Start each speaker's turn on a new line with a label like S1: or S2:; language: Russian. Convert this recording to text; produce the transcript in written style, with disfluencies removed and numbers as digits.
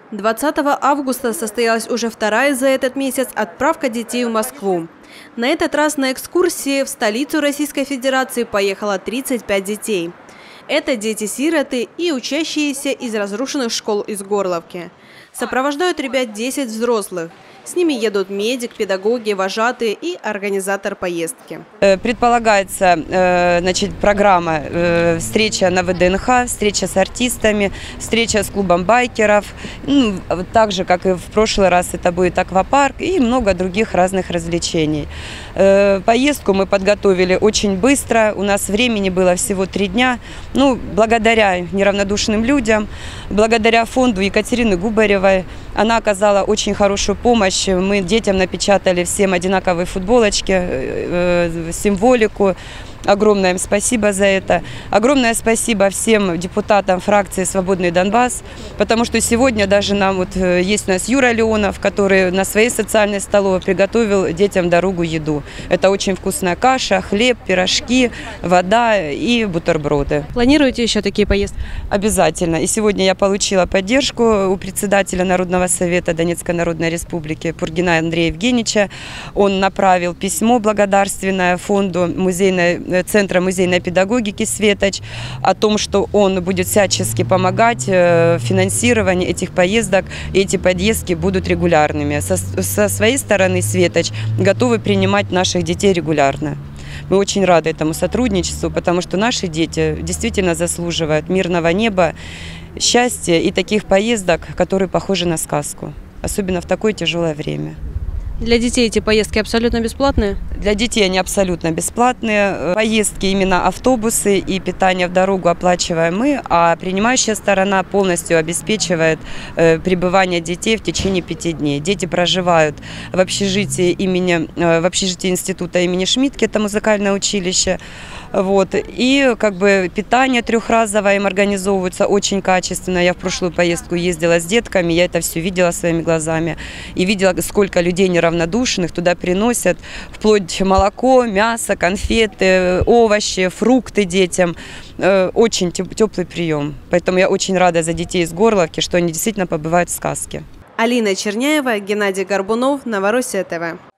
S1: 20 августа состоялась уже вторая за этот месяц отправка детей в Москву. На этот раз на экскурсии в столицу Российской Федерации поехало 35 детей. Это дети-сироты и учащиеся из разрушенных школ из Горловки. Сопровождают ребят 10 взрослых. С ними едут медик, педагоги, вожатые и организатор поездки.
S2: Предполагается программа встреча на ВДНХ, встреча с артистами, встреча с клубом байкеров. Так же, как и в прошлый раз, это будет аквапарк и много других разных развлечений. Поездку мы подготовили очень быстро. У нас времени было всего 3 дня. Благодаря неравнодушным людям, благодаря фонду Екатерины Губаревой, она оказала очень хорошую помощь. Мы детям напечатали всем одинаковые футболочки, символику. Огромное им спасибо за это. Огромное спасибо всем депутатам фракции «Свободный Донбасс», потому что сегодня даже есть у нас Юра Леонов, который на своей социальной столовой приготовил детям дорогу еду. Это очень вкусная каша, хлеб, пирожки, вода и бутерброды.
S1: Планируете еще такие поездки?
S2: Обязательно. И сегодня я получила поддержку у председателя Народного совета Донецкой Народной Республики Пургина Андрея Евгеньевича. Он направил письмо благодарственное фонду Центра музейной педагогики «Светоч» о том, что он будет всячески помогать в финансировании этих поездок, и эти поездки будут регулярными. Со своей стороны «Светоч» готовы принимать наших детей регулярно. Мы очень рады этому сотрудничеству, потому что наши дети действительно заслуживают мирного неба, счастья и таких поездок, которые похожи на сказку, особенно в такое тяжелое время.
S1: Для детей эти поездки абсолютно бесплатные?
S2: Для детей они абсолютно бесплатные. Поездки, именно автобусы и питание в дорогу оплачиваем мы, а принимающая сторона полностью обеспечивает пребывание детей в течение 5 дней. Дети проживают в общежитии института имени Шмидтке, это музыкальное училище. И питание трехразовое им организовывается очень качественно. Я в прошлую поездку ездила с детками, я это все видела своими глазами. И видела, сколько людей неравнодушных туда приносят, вплоть молоко, мясо, конфеты, овощи, фрукты детям. Очень теплый прием. Поэтому я очень рада за детей из Горловки, что они действительно побывают в сказке.
S1: Алина Черняева, Геннадий Горбунов, Новороссия ТВ.